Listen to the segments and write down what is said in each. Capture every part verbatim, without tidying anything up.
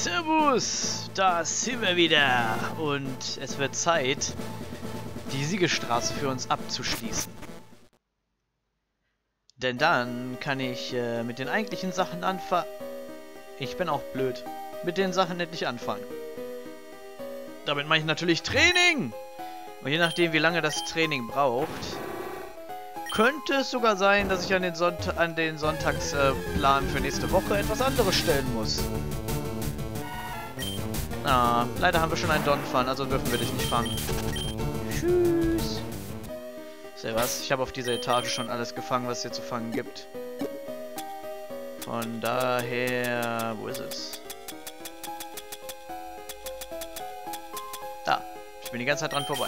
Servus, da sind wir wieder und es wird Zeit, die Siegesstraße für uns abzuschließen. Denn dann kann ich äh, mit den eigentlichen Sachen anfangen. Ich bin auch blöd. Mit den Sachen endlich anfangen. Damit mache ich natürlich Training! Und je nachdem, wie lange das Training braucht, könnte es sogar sein, dass ich an den, Sonnt an den Sonntagsplan äh, für nächste Woche etwas anderes stellen muss. Ah, leider haben wir schon einen Donphan, also dürfen wir dich nicht fangen. Tschüss. Seht was? Ich habe auf dieser Etage schon alles gefangen, was es hier zu fangen gibt. Von daher... Wo ist es? Da. Ich bin die ganze Zeit dran vorbei.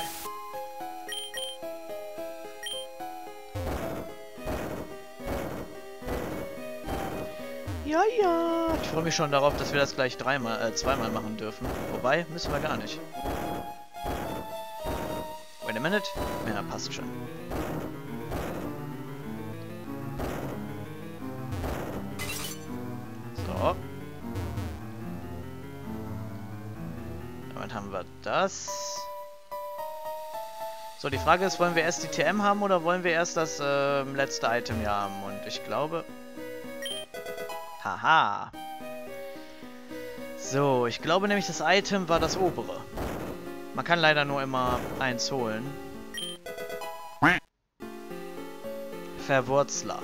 Ja, ja. Ich freue mich schon darauf, dass wir das gleich dreimal, äh, zweimal machen dürfen. Wobei, müssen wir gar nicht. Wait a minute. Ja, passt schon. So. Damit haben wir das. So, die Frage ist, wollen wir erst die T M haben oder wollen wir erst das äh, letzte Item hier haben? Und ich glaube... Haha. So, ich glaube nämlich, das Item war das obere. Man kann leider nur immer eins holen. Verwurzler.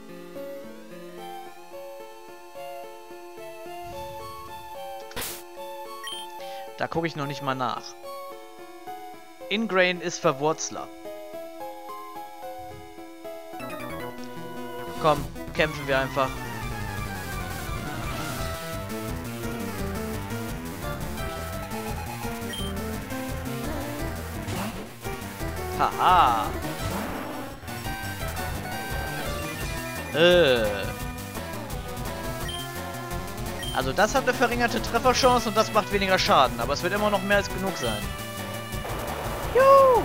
Da gucke ich noch nicht mal nach. Ingrain ist Verwurzler. Komm, kämpfen wir einfach. Haha. Äh. Also das hat eine verringerte Trefferchance und das macht weniger Schaden, aber es wird immer noch mehr als genug sein. Juhu.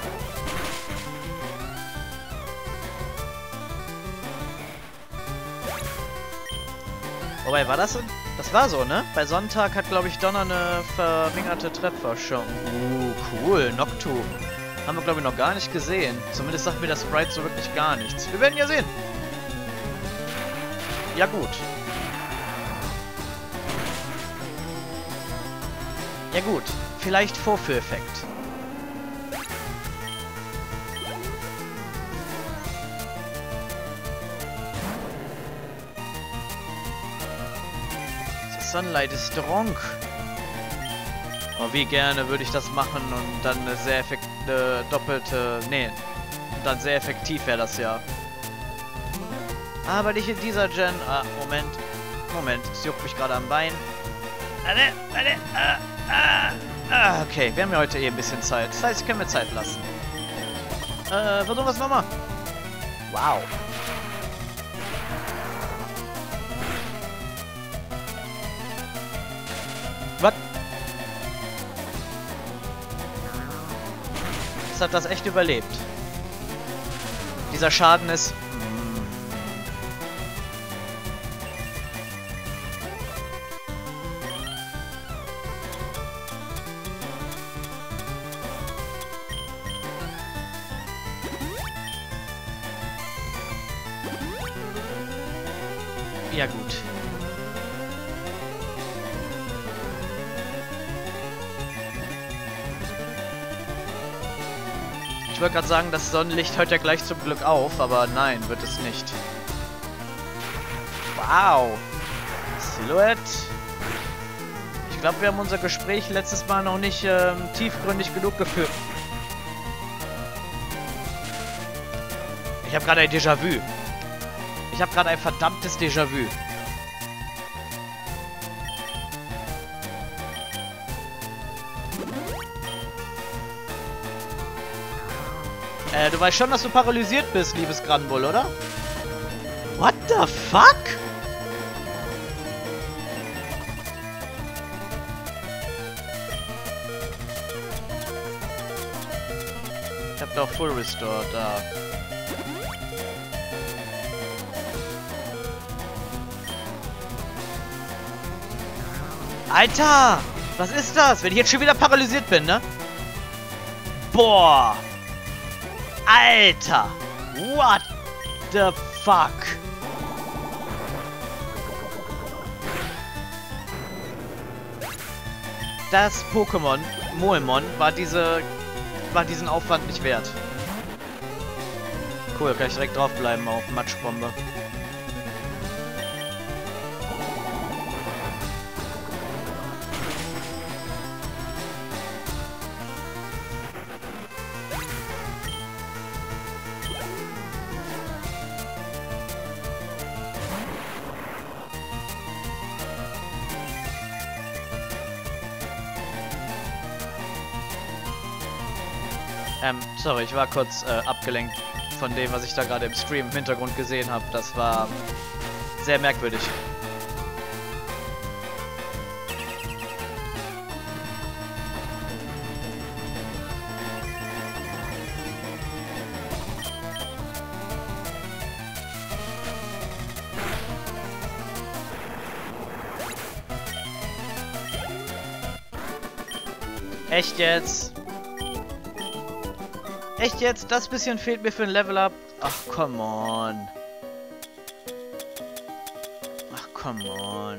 Wobei, war das so? Das war so, ne? Bei Sonntag hat, glaube ich, Donner eine verringerte Trefferchance. Uh, cool. Nocturne. Haben wir, glaube ich, noch gar nicht gesehen. Zumindest sagt mir das Sprite so wirklich gar nichts. Wir werden ja sehen. Ja, gut. Ja, gut. Vielleicht Vorführeffekt. The Sunlight is strong. Oh, wie gerne würde ich das machen und dann eine sehr effektive, doppelte, nee, dann sehr effektiv wäre das ja. Aber nicht in dieser Gen, ah, Moment, Moment, es juckt mich gerade am Bein. Warte, warte, ah, ah, ah, okay, wir haben ja heute eh ein bisschen Zeit, das heißt, ich kann mir Zeit lassen. Äh, versuchen wir es nochmal. Wow. Was? Hat das echt überlebt. Dieser Schaden ist... Ja gut. Ich wollte gerade sagen, das Sonnenlicht hört ja gleich zum Glück auf, aber nein, wird es nicht. Wow. Silhouette. Ich glaube, wir haben unser Gespräch letztes Mal noch nicht ähm, tiefgründig genug geführt. Ich habe gerade ein Déjà-vu. Ich habe gerade ein verdammtes Déjà-vu. Äh, du weißt schon, dass du paralysiert bist, liebes Granbull, oder? What the fuck? Ich hab doch Full Restore da. Alter! Was ist das? Wenn ich jetzt schon wieder paralysiert bin, ne? Boah! Alter! What the fuck? Das Pokémon, Moemon, war diese... war diesen Aufwand nicht wert. Cool, kann ich direkt draufbleiben auf Matschbombe. Ähm, sorry, ich war kurz äh, abgelenkt von dem, was ich da gerade im Stream im Hintergrund gesehen habe. Das war sehr merkwürdig. Echt jetzt? Echt jetzt? Das bisschen fehlt mir für ein Level-Up? Ach, come on. Ach, come on.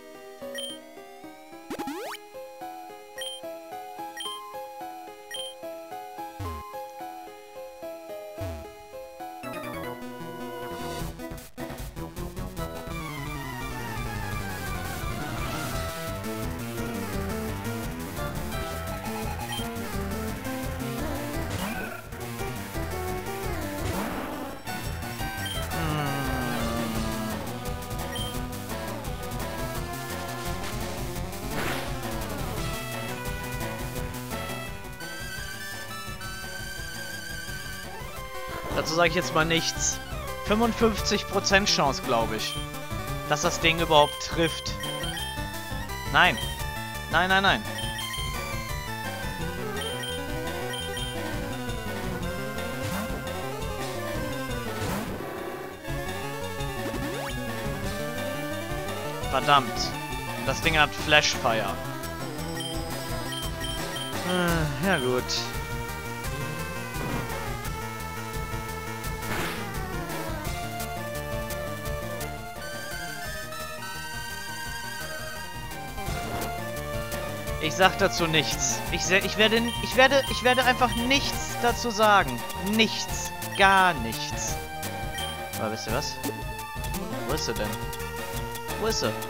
Dazu sage ich jetzt mal nichts. fünfundfünfzig Prozent Chance, glaube ich, dass das Ding überhaupt trifft. Nein. Nein, nein, nein. Verdammt. Das Ding hat Flashfire. Äh, ja gut. Ich sag dazu nichts. Ich, ich werde, ich werde, ich werde einfach nichts dazu sagen. Nichts. Gar nichts. Aber wisst ihr was? Wo ist sie denn? Wo ist sie?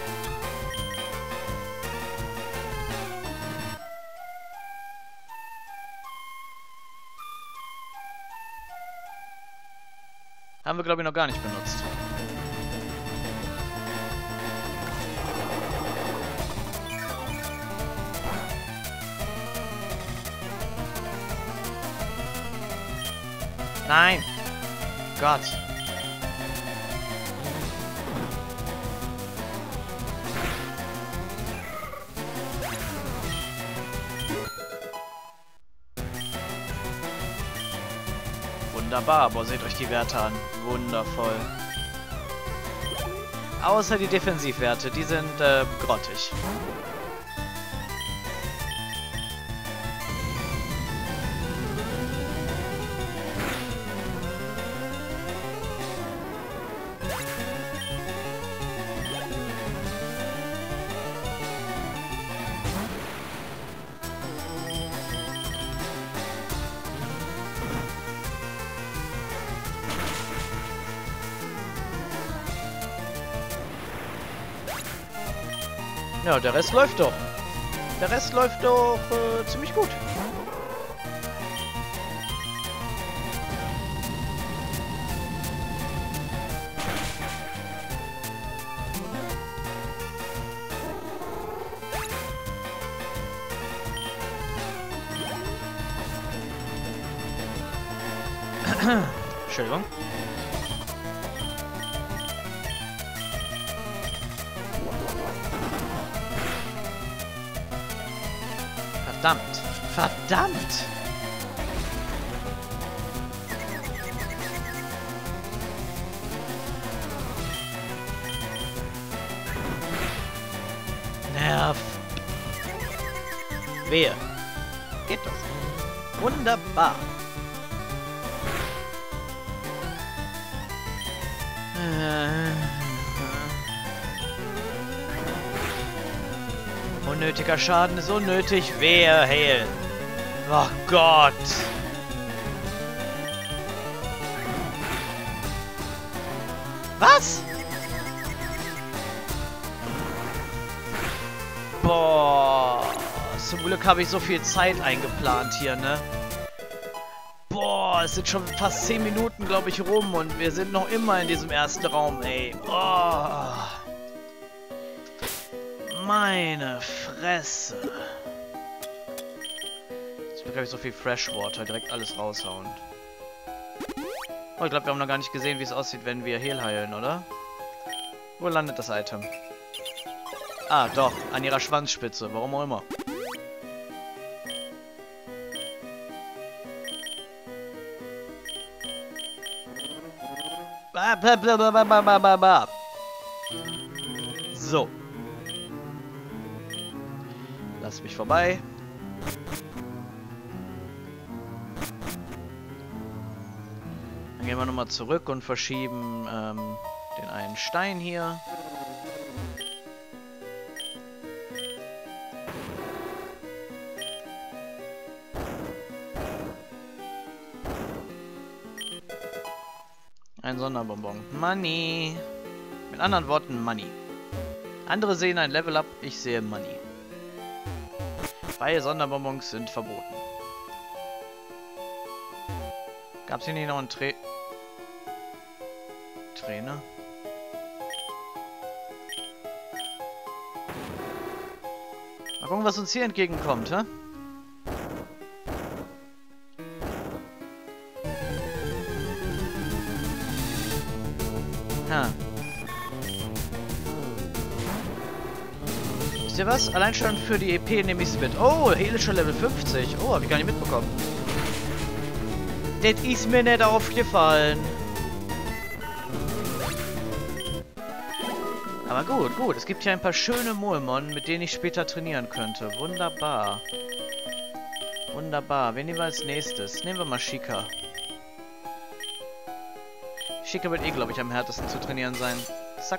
Haben wir, glaube ich, noch gar nicht benutzt. Nein! Gott! Wunderbar, boah, seht euch die Werte an. Wundervoll. Außer die Defensivwerte, die sind äh, grottig. Ja, der Rest läuft doch. Der Rest läuft doch äh, ziemlich gut. Entschuldigung. Verdammt! Verdammt! Nerv. Wehe. Geht doch. Wunderbar. Unnötiger Schaden ist unnötig. Wehe, heilen. Oh Gott. Was? Boah. Zum Glück habe ich so viel Zeit eingeplant hier, ne? Boah, es sind schon fast zehn Minuten, glaube ich, rum und wir sind noch immer in diesem ersten Raum, ey. Oh. Meine Fresse. Zum Glück habe ich so viel Freshwater, direkt alles raushauen. Oh, ich glaube, wir haben noch gar nicht gesehen, wie es aussieht, wenn wir Heal heilen, oder? Wo landet das Item? Ah, doch, an ihrer Schwanzspitze, warum auch immer. So. Lass mich vorbei. Dann gehen wir nochmal zurück und verschieben ähm, den einen Stein hier. Ein Sonderbonbon. Money. Mit anderen Worten, Money. Andere sehen ein Level Up, ich sehe Money. Freie Sonderbonbons sind verboten. Gab es hier nicht noch einen Tra Trainer? Mal gucken, was uns hier entgegenkommt, hä? Ha. Wisst ihr was? Allein schon für die E P nehme ich es mit. Oh, Heal ist schon Level fünfzig. Oh, habe ich gar nicht mitbekommen. Das ist mir nicht aufgefallen. Aber gut, gut. Es gibt hier ein paar schöne Molmon, mit denen ich später trainieren könnte. Wunderbar. Wunderbar. Wen nehmen wir als nächstes? Nehmen wir mal Sheikah. Sheikah wird eh, glaube ich, am härtesten zu trainieren sein. Zack.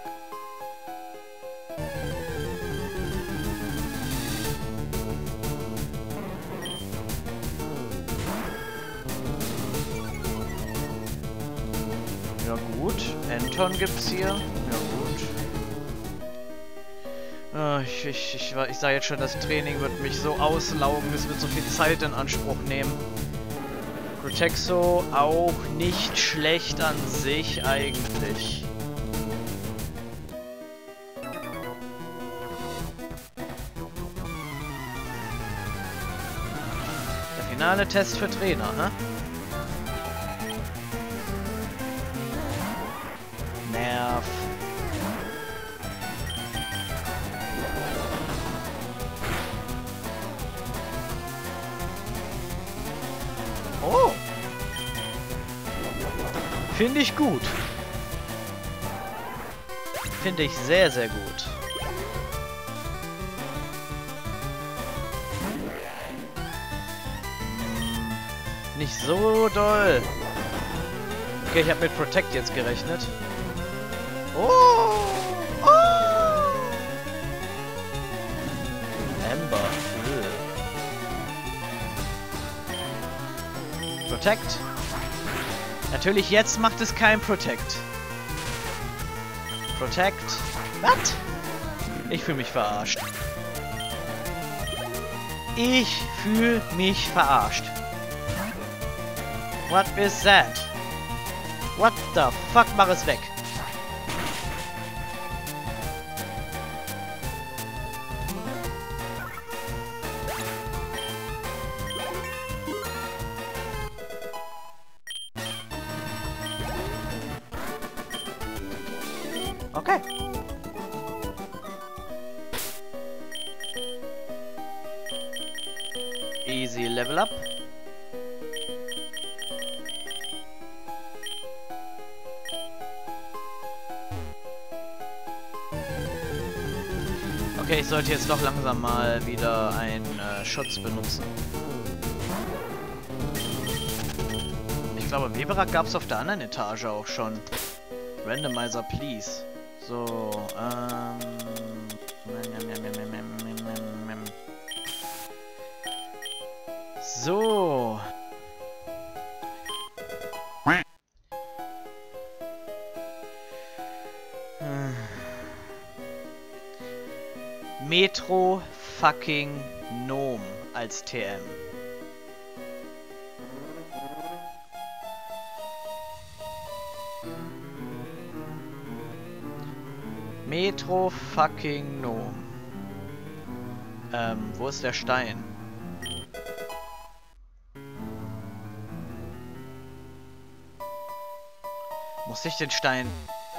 Ja gut. Anton gibt's hier. Ja gut. Oh, ich, ich, ich, ich sah jetzt schon, das Training wird mich so auslaugen. Es wird so viel Zeit in Anspruch nehmen. Protexo auch nicht schlecht an sich eigentlich. Der finale Test für Trainer, ne? Nerv. Oh. Finde ich gut. Finde ich sehr, sehr gut. Nicht so doll. Okay, ich habe mit Protect jetzt gerechnet. Oh! Oh! Amber. Ugh. Protect. Natürlich, jetzt macht es kein Protect. Protect. Was? Ich fühle mich verarscht. Ich fühle mich verarscht. What is that? What the fuck? Mach es weg. Okay. Easy level up. Okay, ich sollte jetzt doch langsam mal wieder einen äh, Schutz benutzen. Ich glaube, Weberak gab es auf der anderen Etage auch schon. Randomizer, please. So, ähm... So. Hm. Metro fucking Gnome als T M. Metro fucking Gnome. Ähm, wo ist der Stein? Muss ich den Stein...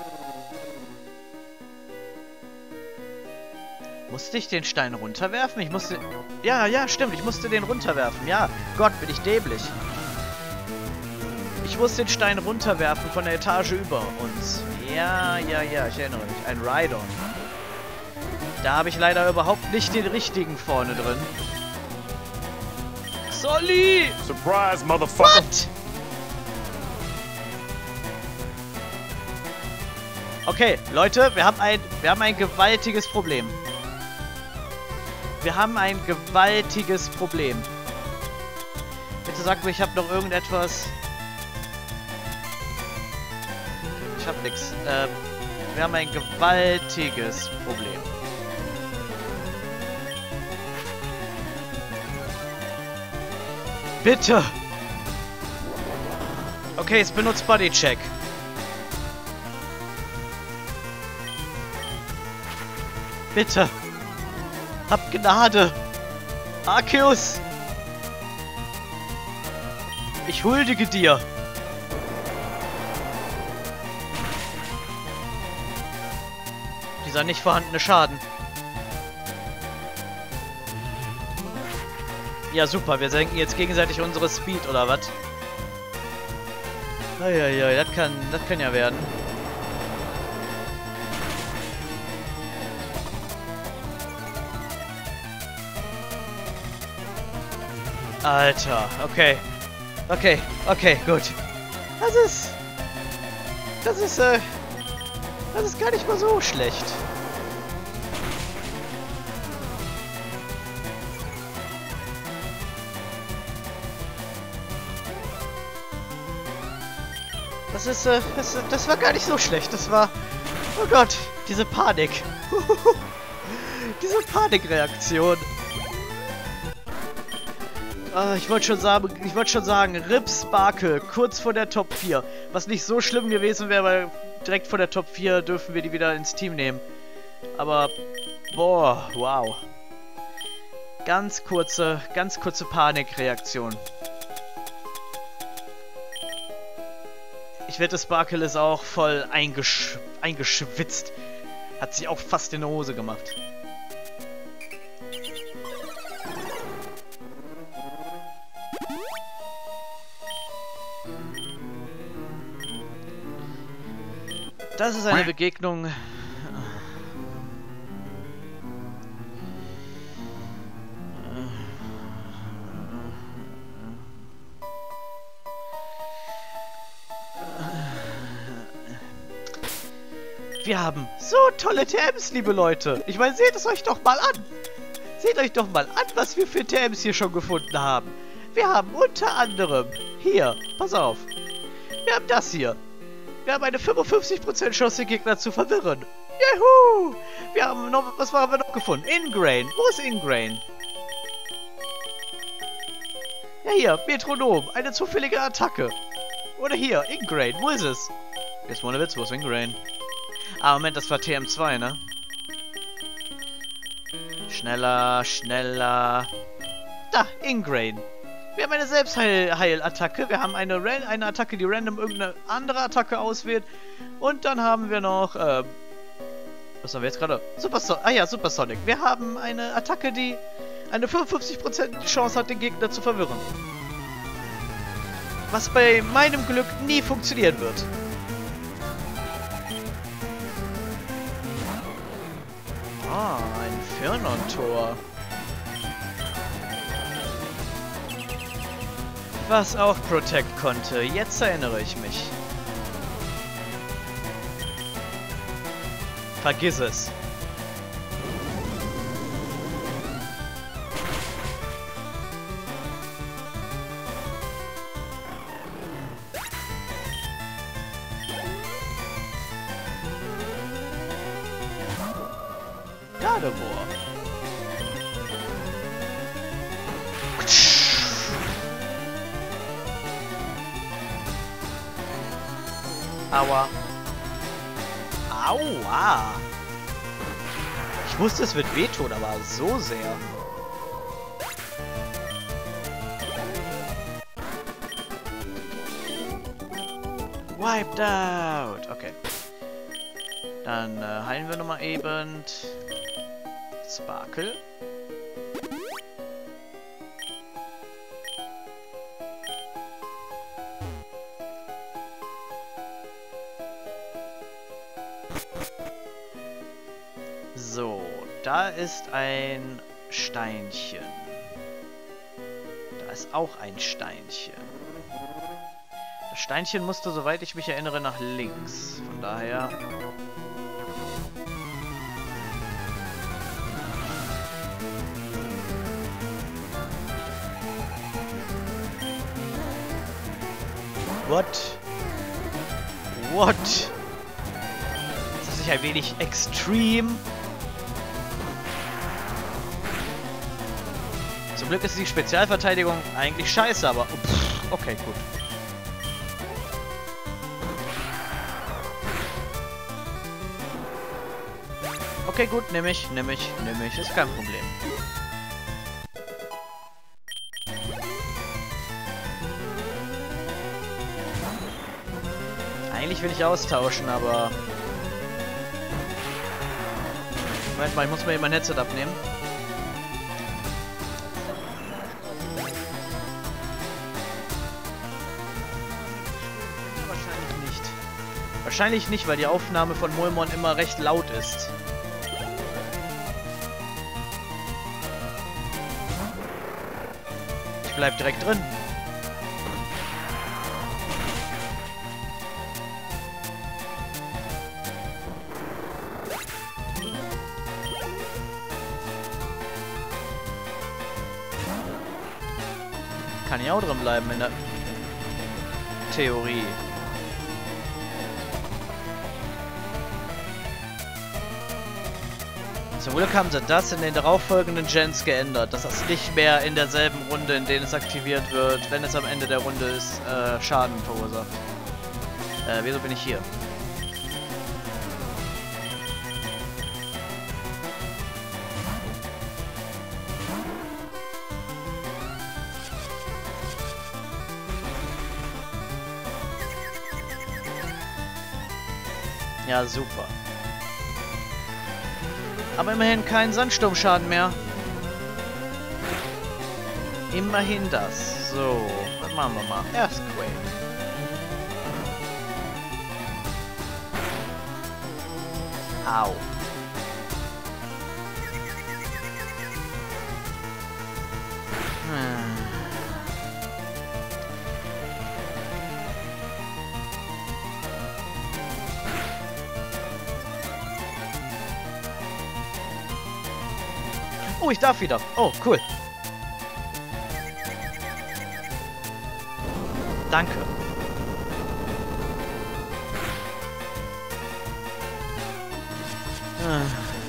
Musste ich den Stein runterwerfen? Ich musste... Ja, ja, stimmt. Ich musste den runterwerfen. Ja, Gott, bin ich dämlich. Ich musste den Stein runterwerfen von der Etage über uns. Ja, ja, ja, ich erinnere mich. Ein Rhydon. Da habe ich leider überhaupt nicht den richtigen vorne drin. Solly! Surprise, motherfucker! What? Okay, Leute, wir haben ein, wir haben ein gewaltiges Problem. Wir haben ein gewaltiges Problem. Bitte sag mir, ich habe noch irgendetwas... Ich habe nichts. Äh, wir haben ein gewaltiges Problem. Bitte! Okay, es benutzt Bodycheck. Bitte! Hab Gnade! Arceus! Ich huldige dir! Dieser nicht vorhandene Schaden. Ja, super. Wir senken jetzt gegenseitig unsere Speed, oder was? Eieiei, das kann, das kann ja werden. Alter, okay. Okay, okay, gut. Das ist... Das ist, äh... Das ist gar nicht mal so schlecht. Das ist, äh... Das, das war gar nicht so schlecht. Das war... Oh Gott, diese Panik. Diese Panikreaktion. Uh, ich wollte schon sagen, ich wollte schon sagen, Rip Sparkle, kurz vor der Top vier. Was nicht so schlimm gewesen wäre, weil direkt vor der Top vier dürfen wir die wieder ins Team nehmen. Aber, boah, wow. Ganz kurze, ganz kurze Panikreaktion. Ich wette, Sparkle ist auch voll eingesch eingeschwitzt. Hat sich auch fast in die Hose gemacht. Das ist eine Begegnung. Wir haben so tolle T Ms, liebe Leute. Ich meine, seht es euch doch mal an. Seht euch doch mal an, was wir für T Ms hier schon gefunden haben. Wir haben unter anderem hier, pass auf. Wir haben das hier. Wir haben eine fünfundfünfzig Prozent Chance, den Gegner zu verwirren. Juhu! Wir haben noch, was haben wir noch gefunden? Ingrain. Wo ist Ingrain? Ja, hier, Metronom. Eine zufällige Attacke. Oder hier, Ingrain. Wo ist es? Jetzt mal ohne Witz, wo ist Ingrain? Ah, Moment, das war T M zwei, ne? Schneller, schneller. Da, Ingrain. Wir haben eine Selbstheil-Attacke. Wir haben eine, Ran eine Attacke, die random irgendeine andere Attacke auswählt. Und dann haben wir noch, ähm... was haben wir jetzt gerade? Supersonic. Ah ja, Supersonic. Wir haben eine Attacke, die eine fünfundfünfzig Prozent Chance hat, den Gegner zu verwirren. Was bei meinem Glück nie funktionieren wird. Ah, ein Inferno-Tor. Was auch Protect konnte. Jetzt erinnere ich mich. Vergiss es. Gardevoir. Aua. Aua. Ich wusste, es wird wehtun, aber so sehr. Wiped out. Okay. Dann äh, heilen wir nochmal eben. Sparkle. So, da ist ein Steinchen. Da ist auch ein Steinchen. Das Steinchen musste, soweit ich mich erinnere, nach links. Von daher... What? What? Das ist nicht ein wenig extrem. Zum Glück ist die Spezialverteidigung eigentlich scheiße, aber... Pff, okay, gut. Okay, gut, nehme ich, nehme ich, nehme ich. Ist kein Problem. Eigentlich will ich austauschen, aber... Moment mal, ich muss mir hier mein Headset abnehmen. Wahrscheinlich nicht. Wahrscheinlich nicht, weil die Aufnahme von Mulmon immer recht laut ist. Ich bleib direkt drin. Kann ich auch drin bleiben in der Theorie. Zum Glück haben sie das in den darauffolgenden Gens geändert, dass das nicht mehr in derselben Runde, in denen es aktiviert wird, wenn es am Ende der Runde ist, äh, Schaden verursacht. Äh, wieso bin ich hier? Ja, super. Aber immerhin kein Sandsturmschaden mehr. Immerhin das. So, was machen wir mal? Earthquake. Au. Hm. Oh, ich darf wieder. Oh, cool. Danke. Ah.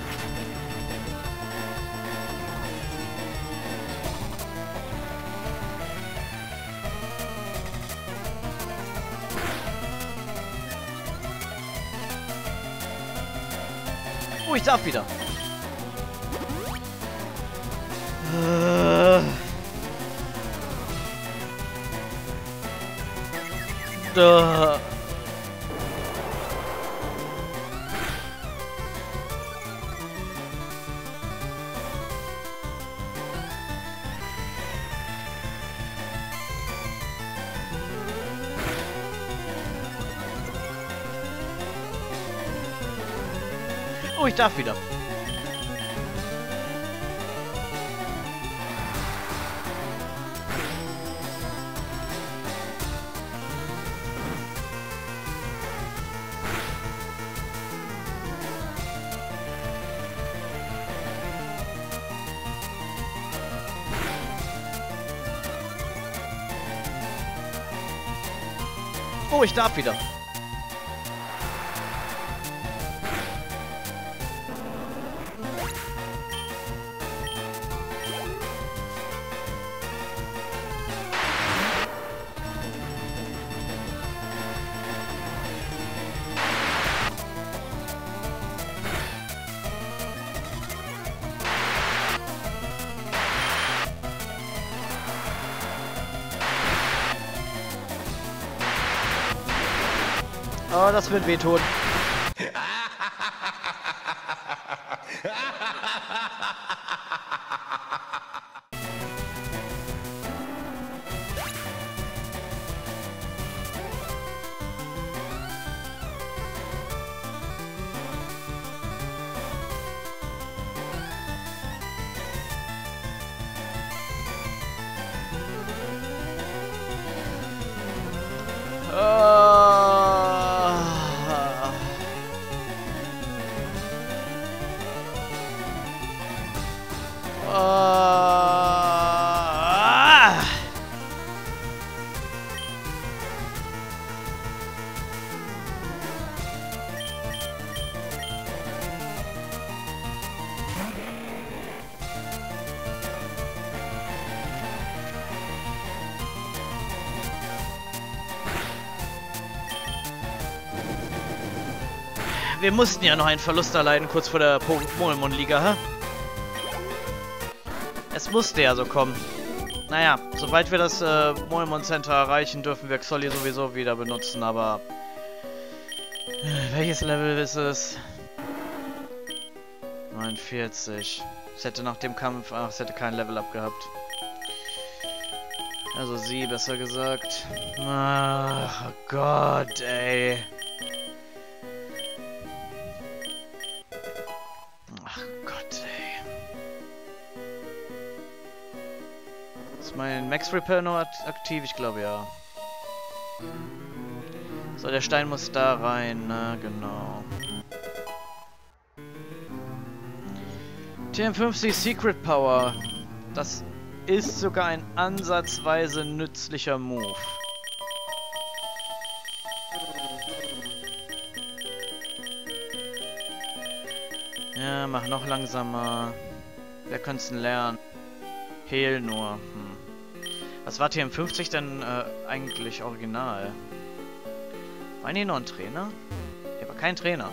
Oh, ich darf wieder. Äh. Da. Oh, ich darf wieder. Oh, ich darf wieder. Oh, das wird wehtun. Wir mussten ja noch einen Verlust erleiden, kurz vor der Pokémon-Liga, hä? Es musste ja so kommen. Naja, sobald wir das äh, Pokémon Center erreichen, dürfen wir Xolli sowieso wieder benutzen, aber... Äh, welches Level ist es? neunundvierzig. Es hätte nach dem Kampf... Ach, es hätte kein Level-Up gehabt. Also sie, besser gesagt. Ach Gott, ey. Ist mein Max Repair noch aktiv? Ich glaube ja. So, der Stein muss da rein, ne? Genau. T M fünfzig Secret Power. Das ist sogar ein ansatzweise nützlicher Move. Ja, mach noch langsamer. Wer könnte es denn lernen? Heal nur. Hm. Was war T M fünfzig denn äh, eigentlich original? War nie noch ein Trainer? Er war kein Trainer.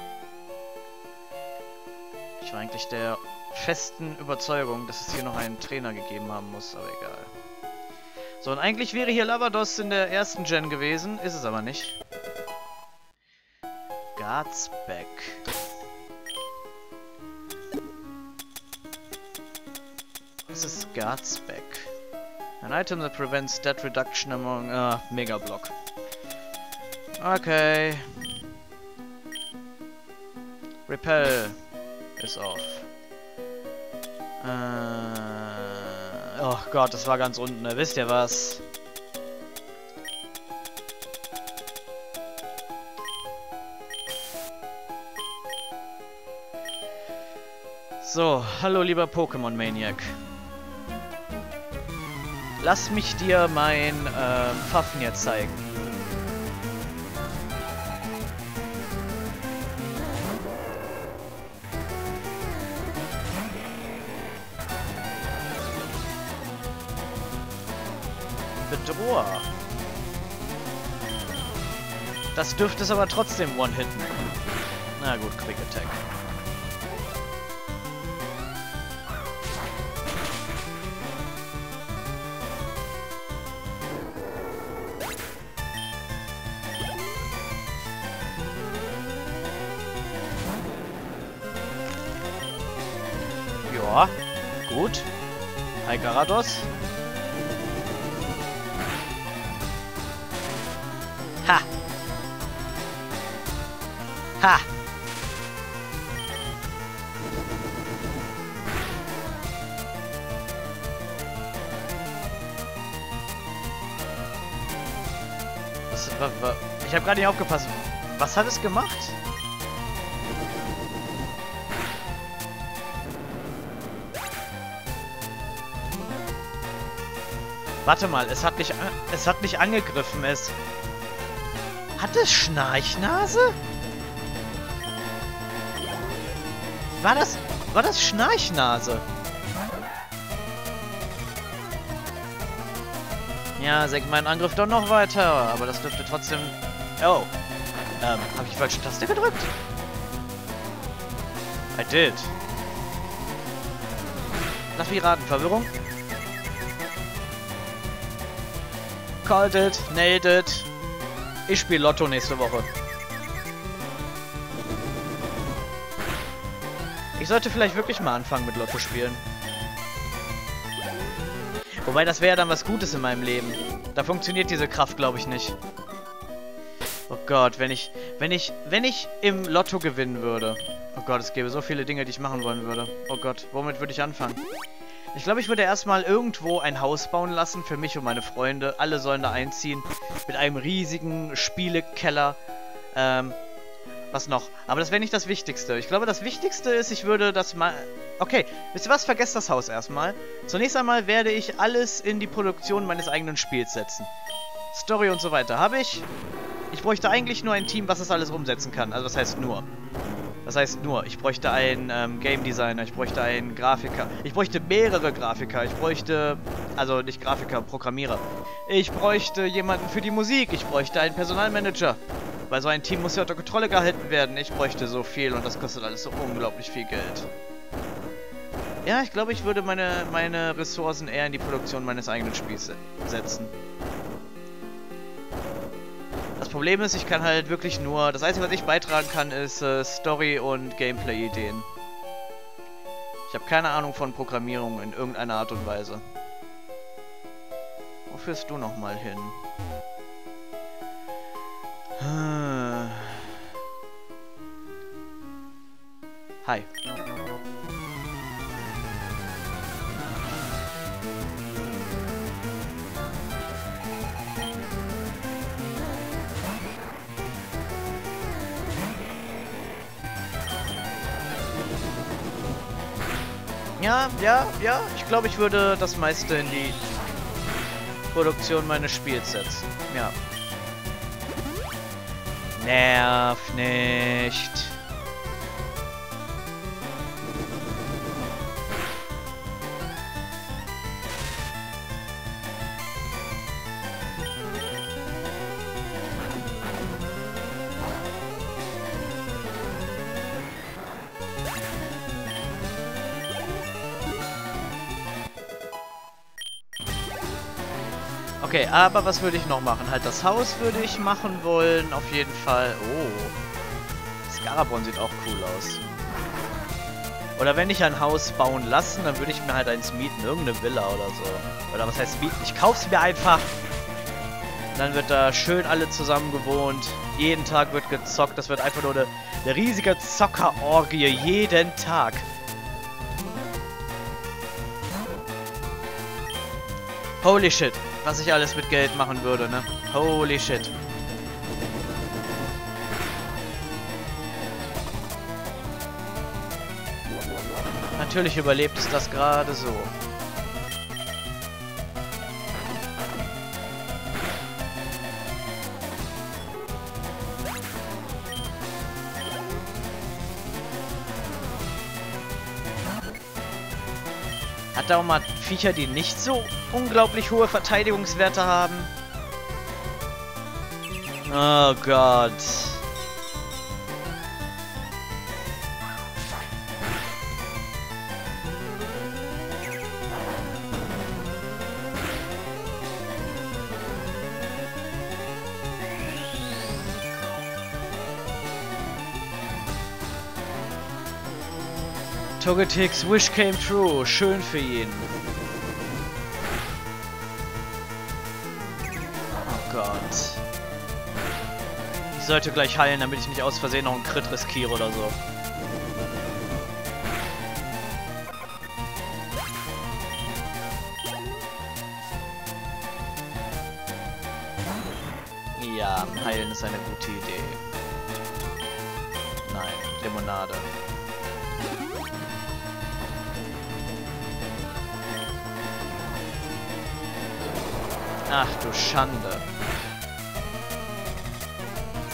Ich war eigentlich der festen Überzeugung, dass es hier noch einen Trainer gegeben haben muss, aber egal. So, und eigentlich wäre hier Lavados in der ersten Gen gewesen, ist es aber nicht. Guardsback. Was ist Guardsback? An item that prevents death reduction among... Ah, Megablock. Okay. Repel ist off. Äh... Oh Gott, das war ganz unten, ne? Wisst ihr was? So, hallo lieber Pokémon-Maniac. Lass mich dir mein äh, Fafnir zeigen. Bedroher. Das dürfte es aber trotzdem one-hitten. Na gut, Quick Attack. Ja, gut. Hi Garados. Ha! Ha! Was, wa, wa, ich habe gerade nicht aufgepasst. Was hat es gemacht? Warte mal, es hat nicht, es hat nicht angegriffen, es... Hat es Schnarchnase? War das... War das Schnarchnase? Ja, senkt meinen Angriff doch noch weiter. Aber das dürfte trotzdem... Oh. Ähm, habe ich die falsche Taste gedrückt? I did. Lass mich raten. Verwirrung? Called it. Nailed it. Ich spiele Lotto nächste Woche. Ich sollte vielleicht wirklich mal anfangen mit Lotto spielen. Wobei, das wäre ja dann was Gutes in meinem Leben. Da funktioniert diese Kraft, glaube ich, nicht. Oh Gott, wenn ich, wenn ich, wenn ich im Lotto gewinnen würde. Oh Gott, es gäbe so viele Dinge, die ich machen wollen würde. Oh Gott, womit würde ich anfangen? Ich glaube, ich würde erstmal irgendwo ein Haus bauen lassen für mich und meine Freunde. Alle sollen da einziehen. Mit einem riesigen Spielekeller. Ähm, was noch? Aber das wäre nicht das Wichtigste. Ich glaube, das Wichtigste ist, ich würde das mal... Okay, wisst ihr was? Vergesst das Haus erstmal. Zunächst einmal werde ich alles in die Produktion meines eigenen Spiels setzen. Story und so weiter habe ich. Ich bräuchte eigentlich nur ein Team, was das alles umsetzen kann. Also das heißt nur. Das heißt nur, ich bräuchte einen ähm, Game Designer, ich bräuchte einen Grafiker. Ich bräuchte mehrere Grafiker. Ich bräuchte... Also nicht Grafiker, Programmierer. Ich bräuchte jemanden für die Musik. Ich bräuchte einen Personalmanager. Weil so ein Team muss ja unter Kontrolle gehalten werden. Ich bräuchte so viel und das kostet alles so unglaublich viel Geld. Ja, ich glaube, ich würde meine, meine Ressourcen eher in die Produktion meines eigenen Spiels setzen. Das Problem ist, ich kann halt wirklich nur... Das Einzige, was ich beitragen kann, ist äh, Story- und Gameplay-Ideen. Ich habe keine Ahnung von Programmierung in irgendeiner Art und Weise. Wo führst du nochmal hin? Hi. Ja, ja, ja. Ich glaube, ich würde das meiste in die Produktion meines Spiels setzen. Ja. Nerv nicht. Okay, aber was würde ich noch machen? Halt das Haus würde ich machen wollen, auf jeden Fall. Oh. Scarabron sieht auch cool aus. Oder wenn ich ein Haus bauen lassen, dann würde ich mir halt eins mieten. Irgendeine Villa oder so. Oder was heißt mieten? Ich kauf's mir einfach. Und dann wird da schön alle zusammen gewohnt. Jeden Tag wird gezockt. Das wird einfach nur eine, eine riesige Zockerorgie. Jeden Tag. Holy shit. Was ich alles mit Geld machen würde, ne? Holy shit. Natürlich überlebt es das gerade so. Hat da auch mal Viecher, die nicht so unglaublich hohe Verteidigungswerte haben? Oh Gott. Togetix Wish came true. Schön für ihn. Oh Gott. Ich sollte gleich heilen, damit ich nicht aus Versehen noch einen Crit riskiere oder so. Ja, heilen ist eine gute Idee. Nein, Limonade. Ach du Schande.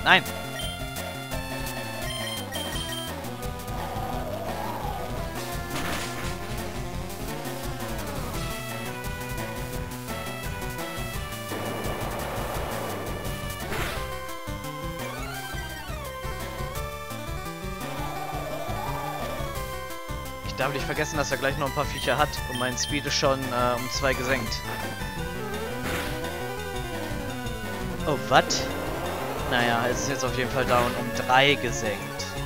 Nein! Ich darf nicht vergessen, dass er gleich noch ein paar Viecher hat und mein Speed ist schon äh, um zwei gesenkt. Oh, was? Naja, es ist jetzt auf jeden Fall down um drei gesenkt.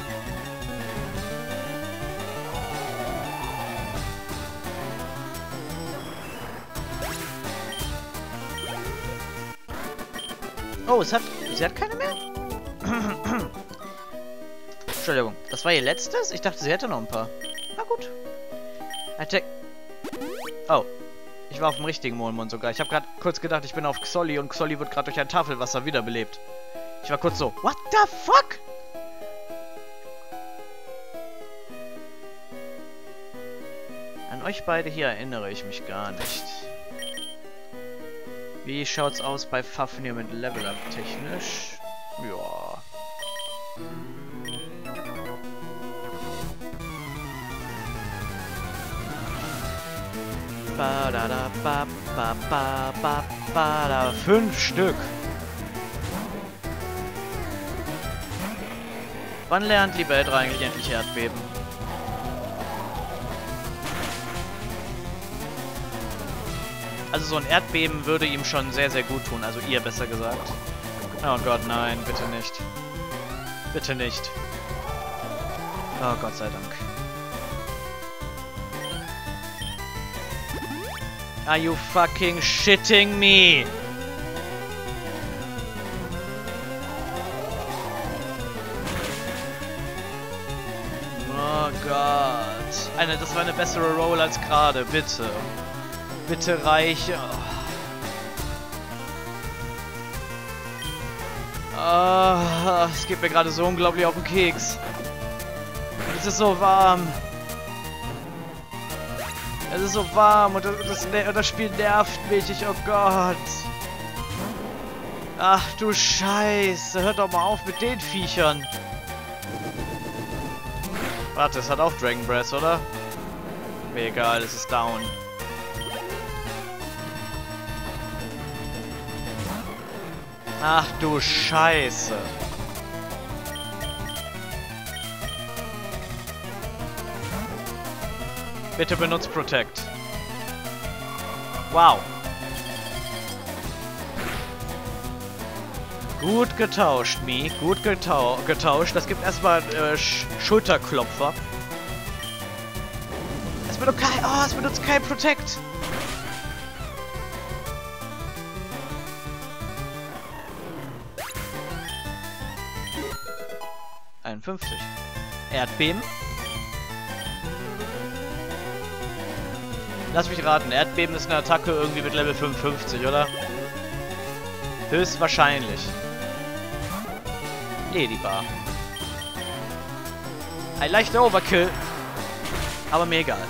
Oh, es hat... Sie hat keine mehr? Entschuldigung, das war ihr letztes? Ich dachte, sie hätte noch ein paar. Na gut. Attack. Oh. Ich war auf dem richtigen Mondmond sogar. Ich habe gerade kurz gedacht, ich bin auf Xolli und Xolli wird gerade durch ein Tafelwasser wiederbelebt. Ich war kurz so, what the fuck? An euch beide hier erinnere ich mich gar nicht. Wie schaut's aus bei Fafnir mit Level-Up technisch? Ja. Ba da da ba ba ba ba ba da. Fünf Stück. Wann lernt Libellra eigentlich endlich Erdbeben? Also so ein Erdbeben würde ihm schon sehr, sehr gut tun. Also ihr besser gesagt. Oh Gott, nein, bitte nicht. Bitte nicht. Oh Gott sei Dank. Are you fucking shitting me? Oh Gott. Eine, das war eine bessere Roll als gerade, bitte. Bitte reiche. Oh. Oh, es geht mir gerade so unglaublich auf den Keks. Es ist so warm. Es ist so warm und das, das, das Spiel nervt mich. Ich, oh Gott. Ach du Scheiße. Hört doch mal auf mit den Viechern. Warte, es hat auch Dragon Breath, oder? Mir egal, es ist down. Ach du Scheiße. Bitte benutzt Protect. Wow. Gut getauscht, Mi. Gut getau getauscht. Das gibt erstmal äh, Sch Schulterklopfer. Es benutzt kein... Oh, es benutzt kein Protect. einundfünfzig. Erdbeben. Lass mich raten, Erdbeben ist eine Attacke irgendwie mit Level fünfundfünfzig, oder? Höchstwahrscheinlich. Ladybar. Ein leichter Overkill. Aber mir egal.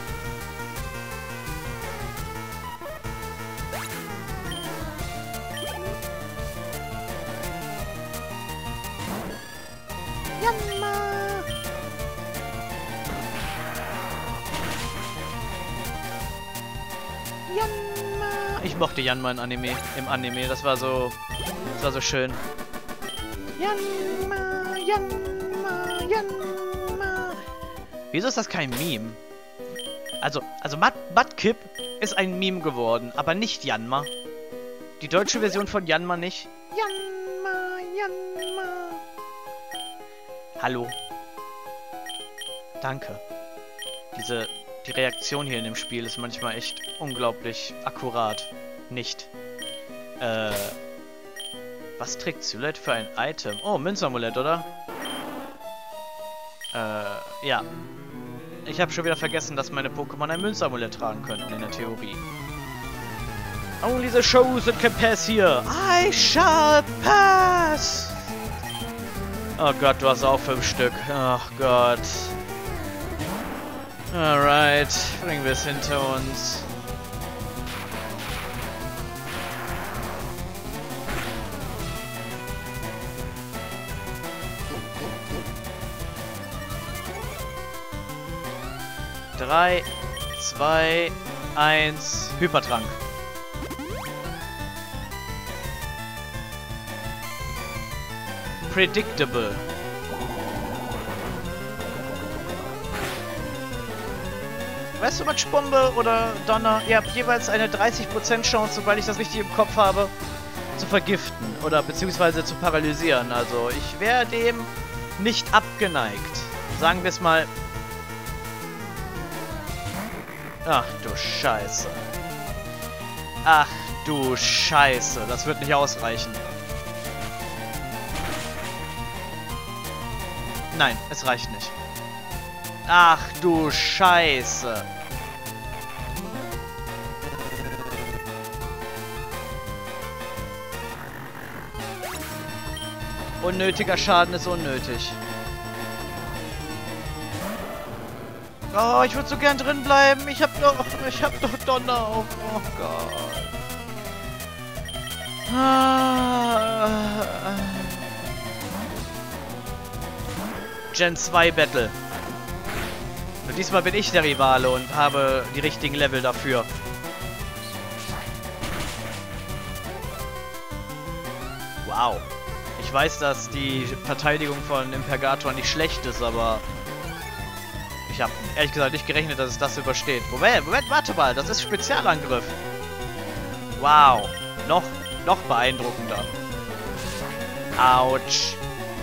Jamma. Janma. Ich mochte Janma im Anime. Im Anime. Das war so. Das war so schön. Janma, Janma, Janma. Wieso ist das kein Meme? Also, also Mudkip ist ein Meme geworden, aber nicht Janma. Die deutsche Version von Janma nicht. Janma, Janma. Hallo. Danke. Diese... Die Reaktion hier in dem Spiel ist manchmal echt unglaublich akkurat. Nicht. Äh... Was trägt Sulette für ein Item? Oh, Münzamulett, oder? Äh, ja. Ich habe schon wieder vergessen, dass meine Pokémon ein Münzamulett tragen könnten, in der Theorie. Only the shows that can pass here. I shall pass! Oh Gott, du hast auch fünf Stück. Oh Gott. Alright, bringen wir es hinter uns. drei, zwei, eins, Hypertrank. Predictable. Weißt du, Matschbombe oder Donner? Ihr habt jeweils eine dreißig Prozent Chance, sobald ich das richtig im Kopf habe, zu vergiften oder beziehungsweise zu paralysieren. Also ich wäre dem nicht abgeneigt. Sagen wir es mal. Ach du Scheiße. Ach du Scheiße. Das wird nicht ausreichen. Nein, es reicht nicht. Ach du Scheiße. Unnötiger Schaden ist unnötig. Oh, ich würde so gern drin bleiben. Ich hab doch, ich hab doch Donner auf. Oh Gott. Ah. Gen zwei Battle. Und diesmal bin ich der Rivale und habe die richtigen Level dafür. Wow. Ich weiß, dass die Verteidigung von Impergator nicht schlecht ist, aber ich habe ehrlich gesagt nicht gerechnet, dass es das übersteht. Moment, Moment, warte mal, das ist Spezialangriff. Wow. Noch, noch beeindruckender. Autsch.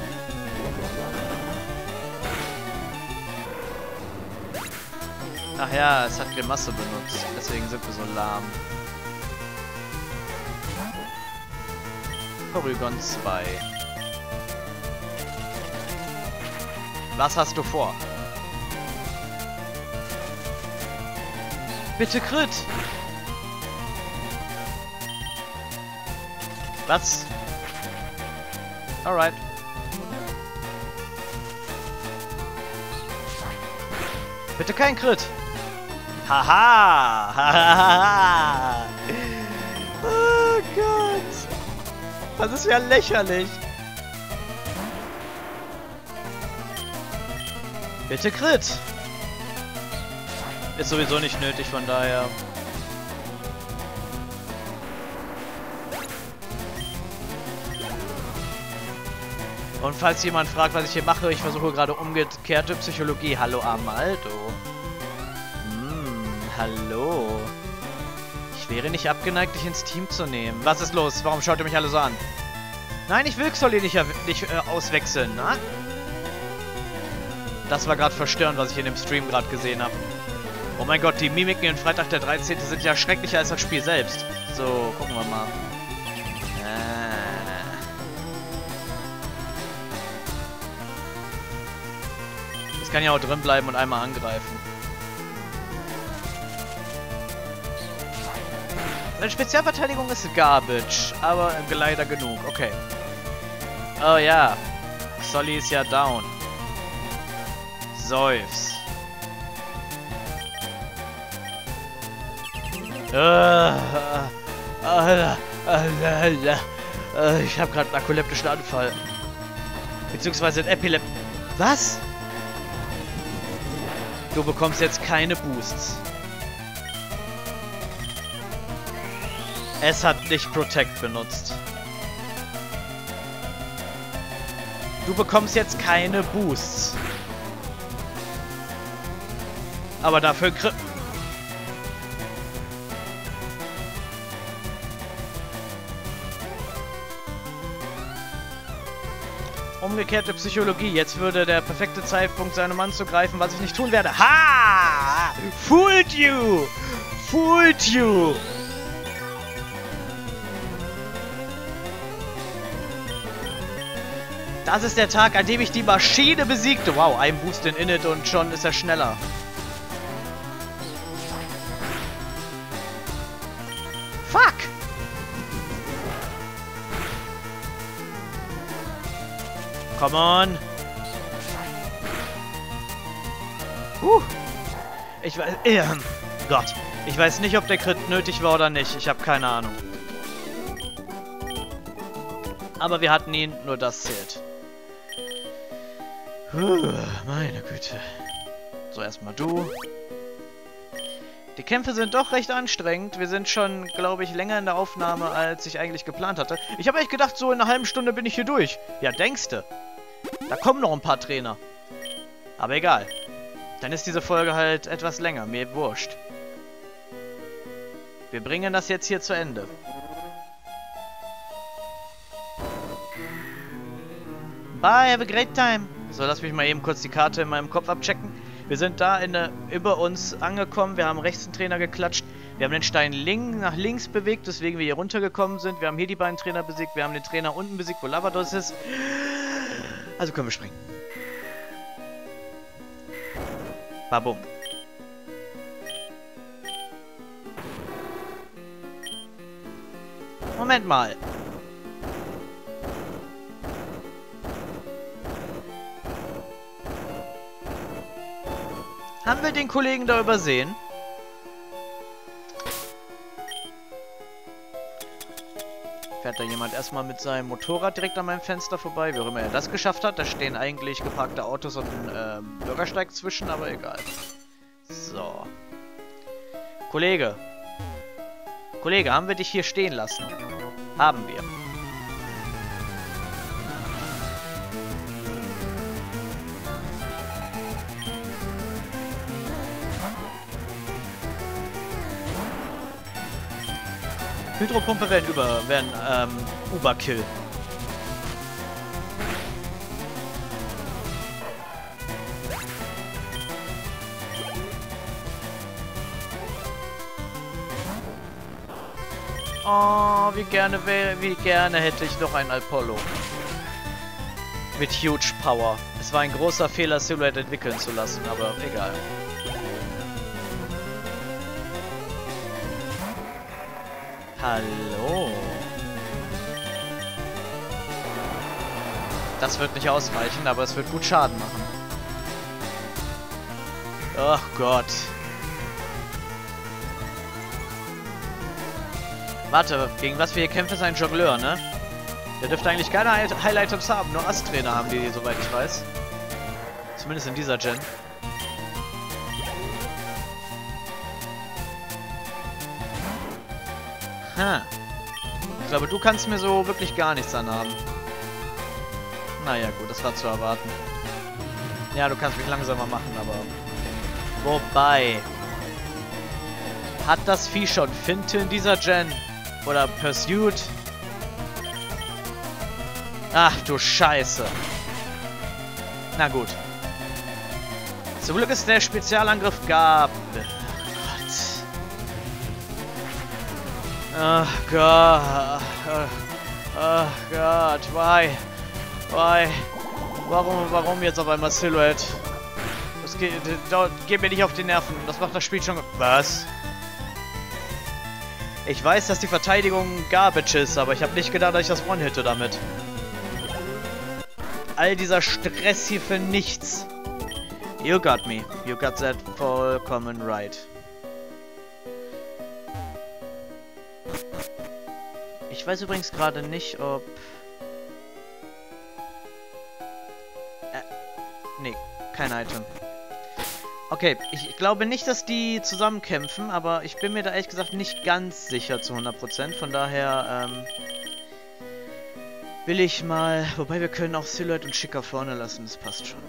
Ach ja, es hat Grimasse benutzt. Deswegen sind wir so lahm. Porygon zwei. Was hast du vor? Bitte Crit! Was? Alright. Bitte kein Crit! Haha! Hahaha! Oh Gott! Das ist ja lächerlich! Bitte Crit! Ist sowieso nicht nötig, von daher. Und falls jemand fragt, was ich hier mache, ich versuche gerade umgekehrte Psychologie. Hallo Amaldo. Hallo. Ich wäre nicht abgeneigt, dich ins Team zu nehmen. Was ist los? Warum schaut ihr mich alle so an? Nein, ich will Xolli nicht, nicht äh, auswechseln, na? Das war gerade verstörend, was ich in dem Stream gerade gesehen habe. Oh mein Gott, die Mimiken in Freitag der dreizehnte sind ja schrecklicher als das Spiel selbst. So, gucken wir mal. Ah. Das kann ja auch drin bleiben und einmal angreifen. Seine Spezialverteidigung ist Garbage, aber leider genug. Okay. Oh ja. Xolli ist ja down. Seufz. Uh, uh, uh, uh, ich habe gerade einen narkoleptischen Anfall. Beziehungsweise ein Epilep... Was? Du bekommst jetzt keine Boosts. Es hat nicht Protect benutzt. Du bekommst jetzt keine Boosts. Aber dafür... Kri Umgekehrte Psychologie. Jetzt würde der perfekte Zeitpunkt sein, um anzugreifen, was ich nicht tun werde. Ha! Fooled you! Fooled you! Das ist der Tag, an dem ich die Maschine besiegte. Wow, ein Boost in Init und schon ist er schneller. Fuck! Come on! Huh. Ich weiß... Äh, Gott. Ich weiß nicht, ob der Crit nötig war oder nicht. Ich habe keine Ahnung. Aber wir hatten ihn, nur das zählt. Puh, meine Güte. So, erstmal du. Die Kämpfe sind doch recht anstrengend. Wir sind schon, glaube ich, länger in der Aufnahme, als ich eigentlich geplant hatte. Ich habe echt gedacht, so in einer halben Stunde bin ich hier durch. Ja, denkste. Da kommen noch ein paar Trainer. Aber egal. Dann ist diese Folge halt etwas länger. Mir wurscht. Wir bringen das jetzt hier zu Ende. Bye, have a great time. So, lass mich mal eben kurz die Karte in meinem Kopf abchecken. Wir sind da in der, über uns angekommen. Wir haben rechts einen Trainer geklatscht. Wir haben den Stein link, nach links bewegt, weswegen wir hier runtergekommen sind. Wir haben hier die beiden Trainer besiegt. Wir haben den Trainer unten besiegt, wo Lavados ist. Also können wir springen. Babum. Moment mal. Haben wir den Kollegen da übersehen? Fährt da jemand erstmal mit seinem Motorrad direkt an meinem Fenster vorbei? Wie auch immer er das geschafft hat. Da stehen eigentlich geparkte Autos und ein ähm, Bürgersteig zwischen, aber egal. So. Kollege. Kollege, haben wir dich hier stehen lassen? Haben wir. Hydropumpe werden über, werden, ähm, Überkill. Oh, wie gerne wäre, wie gerne hätte ich noch einen Apollo. Mit Huge Power. Es war ein großer Fehler, Silhouette entwickeln zu lassen, aber egal. Hallo. Das wird nicht ausreichen, aber es wird gut Schaden machen. Ach Gott. Warte, gegen was wir hier kämpfen, ist ein Jongleur, ne? Der dürfte eigentlich keine Highlight-Items haben, nur Ast-Trainer haben die, soweit ich weiß. Zumindest in dieser Gen. Ha. Ich glaube, du kannst mir so wirklich gar nichts anhaben. Naja, gut, das war zu erwarten. Ja, du kannst mich langsamer machen, aber... Wobei... Hat das Vieh schon Finte in dieser Gen? Oder Pursuit? Ach du Scheiße. Na gut. Zum Glück ist der Spezialangriff gab... Oh Gott. Oh Gott. Why? Why? Warum, warum jetzt auf einmal Silhouette? Das geht, das geht mir nicht auf die Nerven. Das macht das Spiel schon... Was? Ich weiß, dass die Verteidigung Garbage ist, aber ich habe nicht gedacht, dass ich das One-Hitte damit. All dieser Stress hier für nichts. You got me. You got that vollkommen right. Ich weiß übrigens gerade nicht, ob... Äh, nee, kein Item. Okay, ich glaube nicht, dass die zusammen kämpfen, aber ich bin mir da ehrlich gesagt nicht ganz sicher zu hundert Prozent. Von daher, ähm... will ich mal... Wobei, wir können auch Silhouette und Schicker vorne lassen, das passt schon.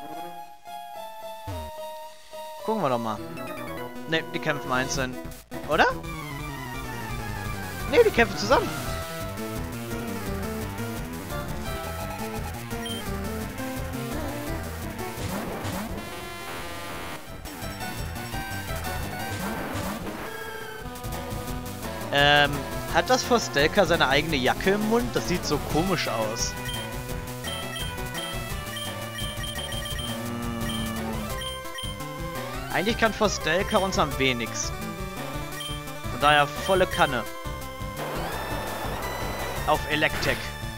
Gucken wir doch mal. Ne, die kämpfen einzeln. Oder? Ne, die kämpfen zusammen. Ähm, hat das Forstelka seine eigene Jacke im Mund? Das sieht so komisch aus. Hm. Eigentlich kann Forstelka uns am wenigsten. Von daher volle Kanne. Auf Electek.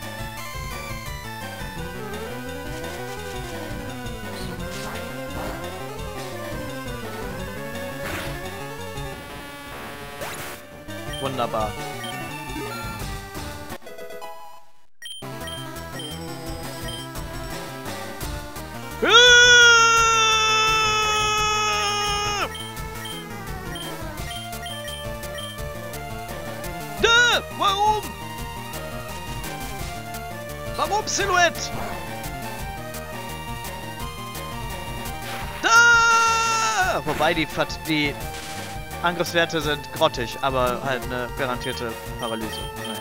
Wunderbar. Warum? Warum, Silhouette? Da! Wobei die, die Angriffswerte sind grottig, aber halt eine garantierte Paralyse. Naja.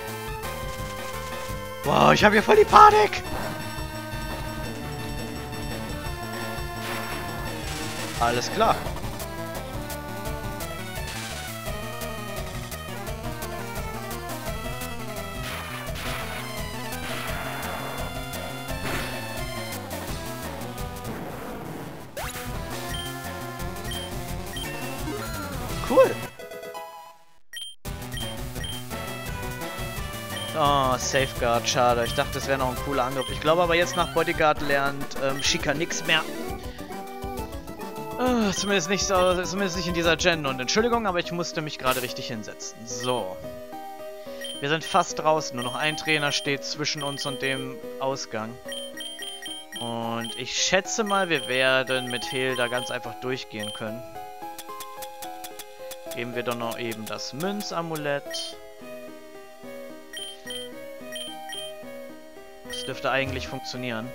Wow, ich habe hier voll die Panik! Alles klar. Cool. Oh, Safeguard, schade. Ich dachte, das wäre noch ein cooler Angriff. Ich glaube aber jetzt nach Bodyguard lernt ähm, Sheikah nichts mehr. Oh, zumindest nicht so, zumindest nicht in dieser Gen. Und Entschuldigung, aber ich musste mich gerade richtig hinsetzen. So. Wir sind fast draußen. Nur noch ein Trainer steht zwischen uns und dem Ausgang. Und ich schätze mal, wir werden mit Hilda ganz einfach durchgehen können. Geben wir doch noch eben das Münzamulett. Das dürfte eigentlich funktionieren.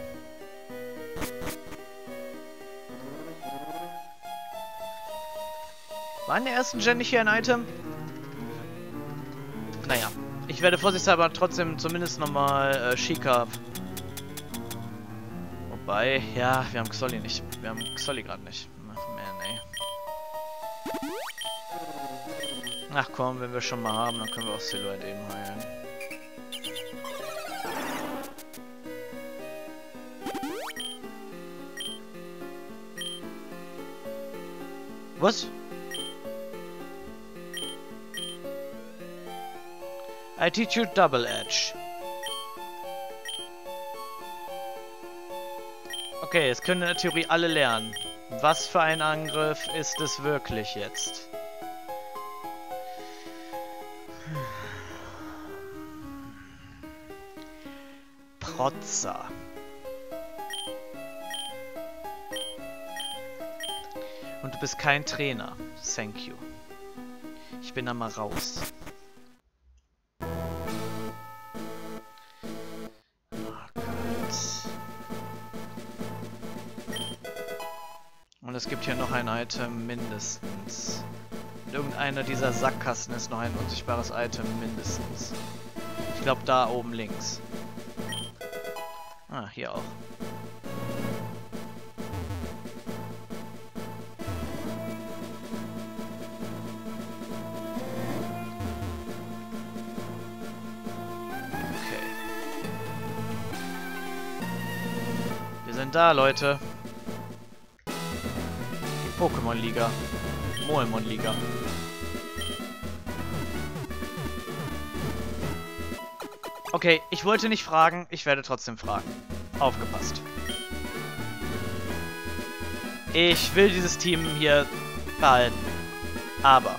War in der ersten Gen nicht hier ein Item? Naja, ich werde vorsichtshalber trotzdem zumindest nochmal äh, Sheikah. Wobei, ja, wir haben Xolli nicht. Wir haben Xolli gerade nicht. Ach, man, ey. Ach komm, wenn wir schon mal haben, dann können wir auch Silhouette eben heilen. Was? I teach you Double Edge. Okay, jetzt können in der Theorie alle lernen. Was für ein Angriff ist es wirklich jetzt? Protzer. Und du bist kein Trainer. Thank you. Ich bin da mal raus. Oh Gott. Und es gibt hier noch ein Item mindestens. In irgendeiner dieser Sackkasten ist noch ein unsichtbares Item mindestens. Ich glaube da oben links. Ah, hier auch. Okay. Wir sind da, Leute. Die Pokémon-Liga. Moemon-Liga. Okay, ich wollte nicht fragen, ich werde trotzdem fragen. Aufgepasst. Ich will dieses Team hier behalten. Aber.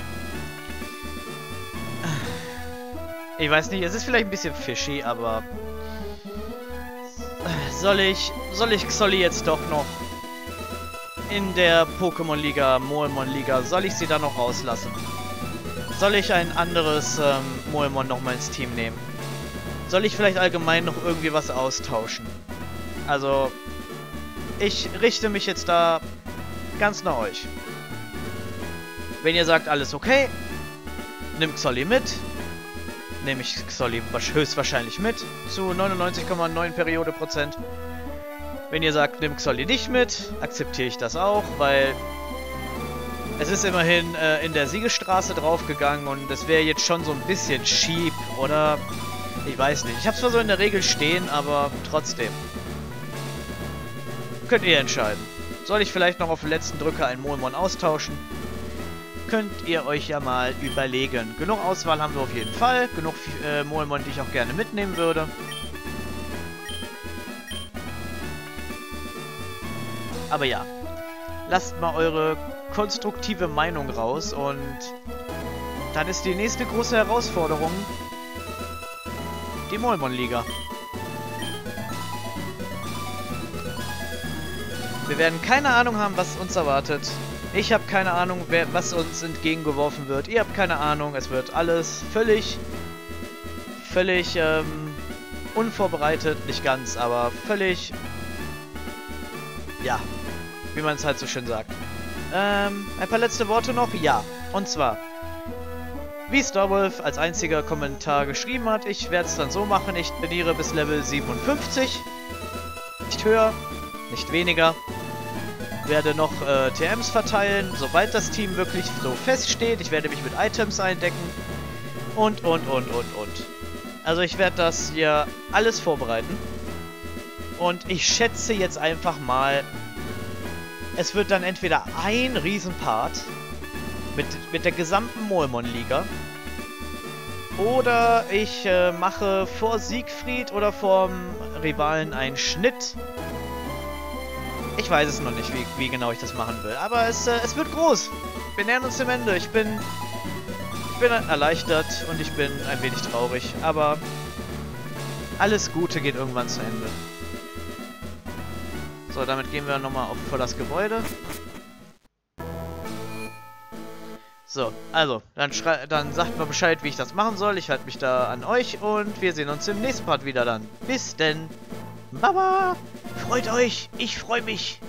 Ich weiß nicht, es ist vielleicht ein bisschen fishy, aber. Soll ich. Soll ich Xolli jetzt doch noch in der Pokémon-Liga, Moemon-Liga, soll ich sie da noch rauslassen? Soll ich ein anderes ähm, Moemon nochmal ins Team nehmen? Soll ich vielleicht allgemein noch irgendwie was austauschen? Also, ich richte mich jetzt da ganz nach euch. Wenn ihr sagt, alles okay, nimm Xolli mit. Nehme ich Xolli höchstwahrscheinlich mit, zu neunundneunzig Komma neun Periode Prozent. Wenn ihr sagt, nimm Xolli nicht mit, akzeptiere ich das auch, weil es ist immerhin äh, in der Siegesstraße draufgegangen und es wäre jetzt schon so ein bisschen cheap, oder? Ich weiß nicht. Ich habe es zwar so in der Regel stehen, aber trotzdem. Könnt ihr entscheiden. Soll ich vielleicht noch auf den letzten Drücker ein Moemon austauschen? Könnt ihr euch ja mal überlegen. Genug Auswahl haben wir auf jeden Fall. Genug äh, Moemon, die ich auch gerne mitnehmen würde. Aber ja. Lasst mal eure konstruktive Meinung raus und dann ist die nächste große Herausforderung die Moemon-Liga. Wir werden keine Ahnung haben, was uns erwartet. Ich habe keine Ahnung, wer, was uns entgegengeworfen wird. Ihr habt keine Ahnung. Es wird alles völlig, völlig ähm, unvorbereitet. Nicht ganz, aber völlig, ja, wie man es halt so schön sagt. Ähm, ein paar letzte Worte noch? Ja. Und zwar, wie Starwolf als einziger Kommentar geschrieben hat, ich werde es dann so machen, ich trainiere bis Level siebenundfünfzig. Nicht höher, nicht weniger. Werde noch äh, T Ms verteilen, sobald das Team wirklich so feststeht. Ich werde mich mit Items eindecken. Und, und, und, und, und. Also ich werde das hier alles vorbereiten. Und ich schätze jetzt einfach mal, es wird dann entweder ein Riesenpart mit, mit der gesamten Moemon-Liga. Oder ich äh, mache vor Siegfried oder vorm Rivalen einen Schnitt. Ich weiß es noch nicht, wie, wie genau ich das machen will. Aber es, äh, es wird groß. Wir nähern uns dem Ende. Ich bin, ich bin erleichtert und ich bin ein wenig traurig. Aber alles Gute geht irgendwann zu Ende. So, damit gehen wir nochmal auf vor das Gebäude. So, also, dann, dann sagt mir Bescheid, wie ich das machen soll. Ich halte mich da an euch und wir sehen uns im nächsten Part wieder dann. Bis denn. Baba! Freut euch! Ich freue mich!